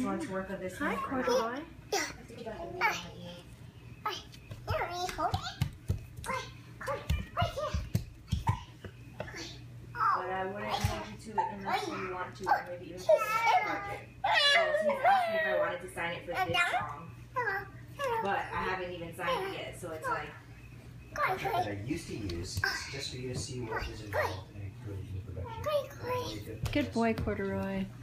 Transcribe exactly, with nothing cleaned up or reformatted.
much work of this. Hi, Corduroy. But I wouldn't hold you to it unless you want to, or maybe even put it in the project. Oh, so he's asking if I wanted to sign it for this song. But I haven't even signed it yet, so it's like... That I used to use, just for you to see what is involved in including the production. Good boy, Corduroy.